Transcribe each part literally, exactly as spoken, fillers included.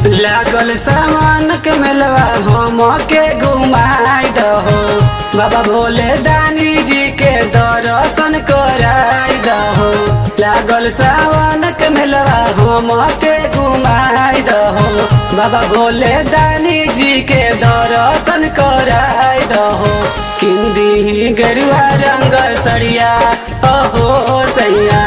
लागल सावन के मेलवा हम के घुमाई दहो बाबा भोले दानी जी के दर्शन कराई दहो। लागल सावन के मेलवा हम के घुमाई दहो बाबा भोले दानी जी के दर्शन कराई दहो। किंदी गेरुआ रंग सड़िया ओहो सैया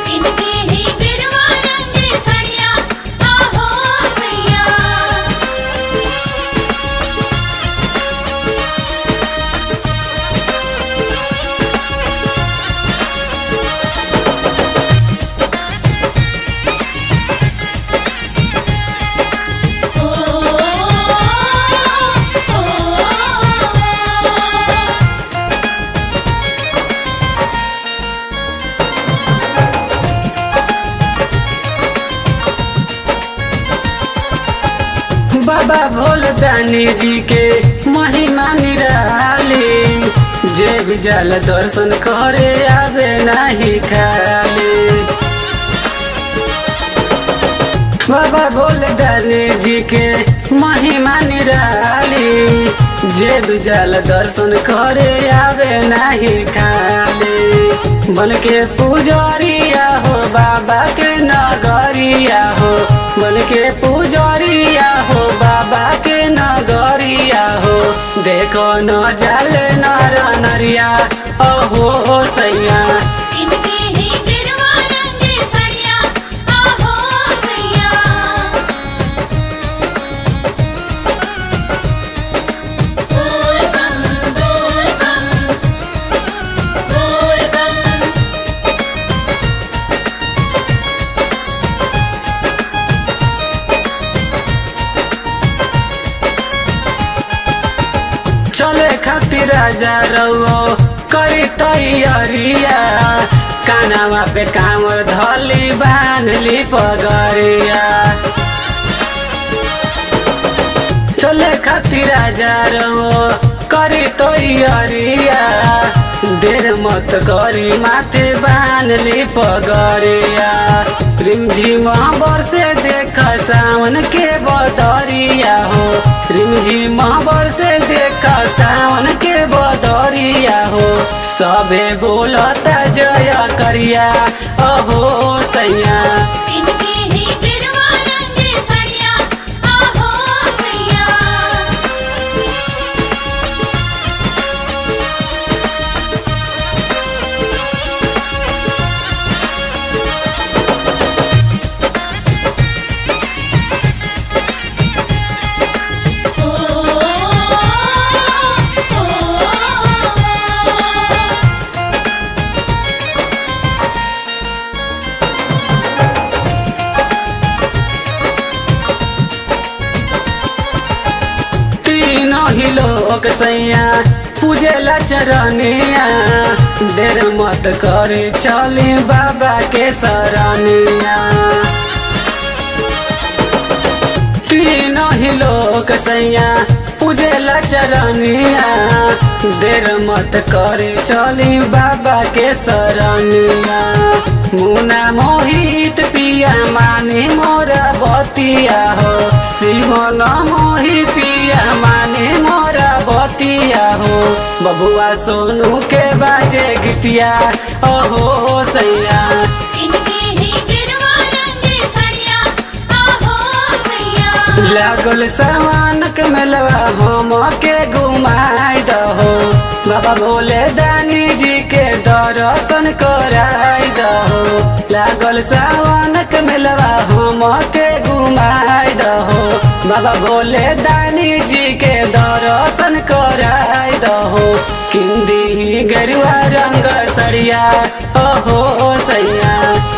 बाबा भोले दानी जी के महिमा निराली, जे भी जल दर्शन करे आवे नहीं खाली। बाबा भोले दानी जी के महिमा निराली, जे भी जल दर्शन करे आवे नहीं खाली। बन के पुजारिया हो बाबा के नगरिया हो, बन के पुजारिया हो बाबा के नगरिया हो। देखो न जाले नर नरिया ओहो सैया चले खातिर राजा रहो करी तैयारिया, कानावा पे कांवर धली बांधली पगरिया। चले खातिर राजा रहो करी तैयारिया, देर मत करी माथे बांधली पगरिया। रिमझिम बरसे देख सावन के बदरिया हो, रिमझिम बरसे देख सावन के बदरिया हो। सबे बोलता जय करिया ओहो सैया ही लोक सैया पूजेला चरनिया, देर मत करे चली बाबा के सरनिया। तीनों ही लोक सैया पूजेला चरनिया, देर मत करे चली बाबा के सरनिया। मुना मोहित पिया माने मोरा बतिया हो, शिवन मोहि पिया माने मोरा बतिया हो। बबुआ सोनू के बाजे गीतिया ओहो सैया लागल सावन के मेलवा हम के घुमाई दहो बाबा भोले दानी जी के दर्शन कराई दहो। लागल सावन के मेलवा हम के घुमाई दहो बाबा भोले दानी जी के दर्शन कराई दहो। किंदी गेरुआ रंग सड़िया ओहो सैया।